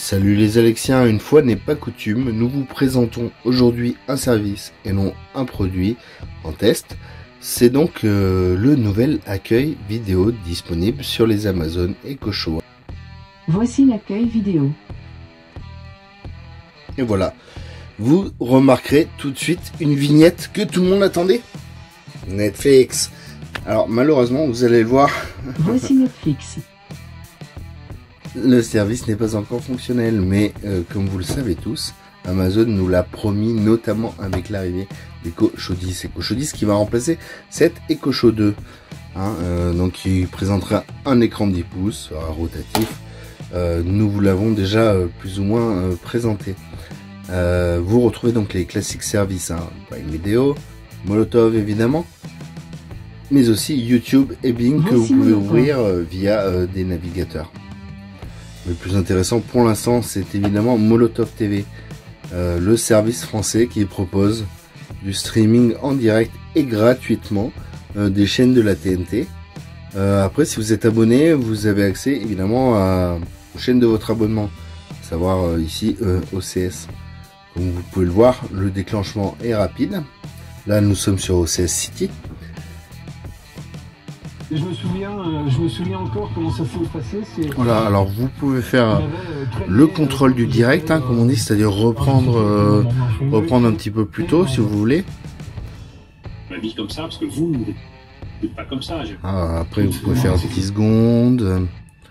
Salut les Alexiens, une fois n'est pas coutume, nous vous présentons aujourd'hui un service et non un produit en test. C'est donc le nouvel accueil vidéo disponible sur les Amazon Echo Show. Voici l'accueil vidéo. Et voilà, vous remarquerez tout de suite une vignette que tout le monde attendait. Netflix. Alors malheureusement, vous allez le voir. Voici Netflix. Le service n'est pas encore fonctionnel, mais comme vous le savez tous, Amazon nous l'a promis, notamment avec l'arrivée d'Echo Show 10. Echo Show 10 qui va remplacer cette Echo Show 2. Donc il présentera un écran de 10 pouces, rotatif. Nous vous l'avons déjà plus ou moins présenté. Vous retrouvez donc les classiques services, Prime Video, Molotov évidemment, mais aussi YouTube et Bing que vous pouvez ouvrir via des navigateurs. Le plus intéressant pour l'instant, c'est évidemment Molotov TV, le service français qui propose du streaming en direct et gratuitement des chaînes de la TNT. Après, si vous êtes abonné, vous avez accès évidemment aux chaînes de votre abonnement, à savoir ici OCS. Comme vous pouvez le voir, le déclenchement est rapide. Là, nous sommes sur OCS City. Et je me souviens encore comment ça s'est passé. Voilà, alors vous pouvez faire le contrôle du direct, comme on dit, c'est-à-dire reprendre un petit peu plus tôt si vous voulez. Je m'habille comme ça parce que vous n'êtes pas comme ça. Après, vous pouvez faire 10 secondes.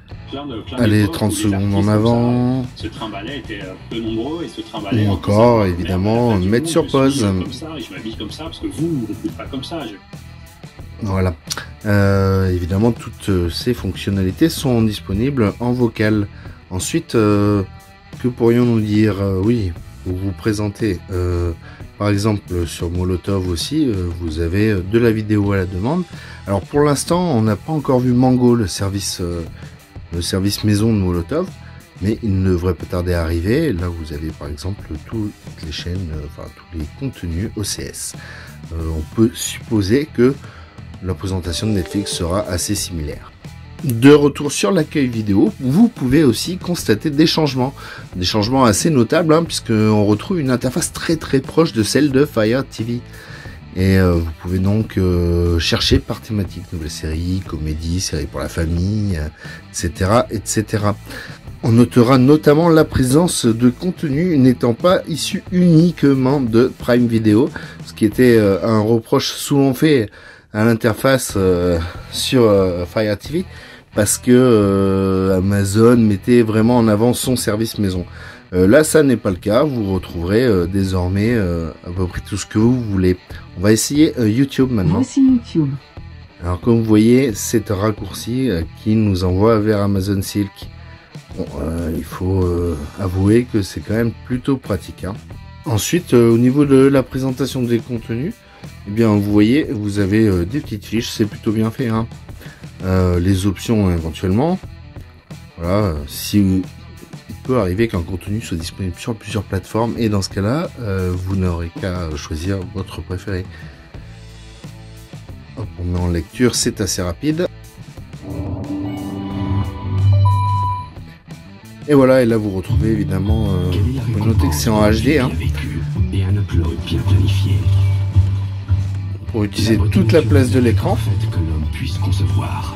Allez, 30 secondes en avant. Ce trimballet était peu nombreux et ce trimballet. Ou encore, évidemment, mettre sur pause. Comme ça, et je m'habille comme ça parce que vous n'êtes pas comme ça. Voilà. Évidemment, toutes ces fonctionnalités sont disponibles en vocal. Ensuite, que pourrions-nous dire? Oui, pour vous présenter, par exemple, sur Molotov aussi, vous avez de la vidéo à la demande. Alors, pour l'instant, on n'a pas encore vu Mango, le service maison de Molotov, mais il ne devrait pas tarder à arriver. Là, vous avez par exemple toutes les chaînes, tous les contenus OCS. On peut supposer que la présentation de Netflix sera assez similaire. De retour sur l'accueil vidéo, vous pouvez aussi constater des changements assez notables, puisqu'on retrouve une interface très proche de celle de Fire TV. Et vous pouvez donc chercher par thématique, nouvelles séries, comédies, séries pour la famille, etc. On notera notamment la présence de contenu n'étant pas issu uniquement de Prime Video, ce qui était un reproche souvent fait à l'interface sur Fire TV, parce que Amazon mettait vraiment en avant son service maison. Là, ça n'est pas le cas. Vous retrouverez désormais à peu près tout ce que vous voulez. On va essayer YouTube maintenant. Voici YouTube. Alors, comme vous voyez, c'est un raccourci qui nous envoie vers Amazon Silk. Bon, il faut avouer que c'est quand même plutôt pratique. Ensuite, au niveau de la présentation des contenus, eh bien, vous voyez, vous avez des petites fiches. C'est plutôt bien fait. Les options éventuellement. Voilà, si il peut arriver qu'un contenu soit disponible sur plusieurs plateformes, et dans ce cas-là, vous n'aurez qu'à choisir votre préféré. Hop, on met en lecture, c'est assez rapide. Et voilà, et là vous retrouvez évidemment, vous pouvez noter que c'est en HD. Et un upload bien planifié. Pour utiliser toute la place de l'écran. Que l'homme puisse concevoir.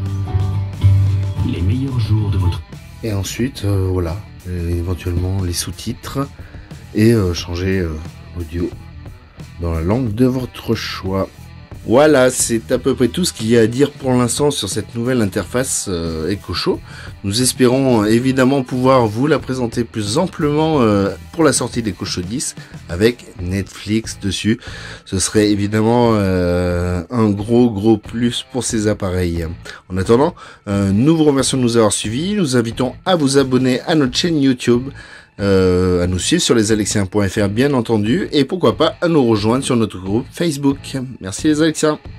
Les meilleurs jours de votre... Et ensuite, voilà, éventuellement les sous-titres et changer l'audio dans la langue de votre choix. Voilà, c'est à peu près tout ce qu'il y a à dire pour l'instant sur cette nouvelle interface Echo Show. Nous espérons évidemment pouvoir vous la présenter plus amplement pour la sortie d'Echo Show 10 avec Netflix dessus. Ce serait évidemment un gros plus pour ces appareils. En attendant, nous vous remercions de nous avoir suivis. Nous invitons à vous abonner à notre chaîne YouTube, à nous suivre sur lesalexiens.fr bien entendu, et pourquoi pas à nous rejoindre sur notre groupe Facebook. Merci les Alexiens.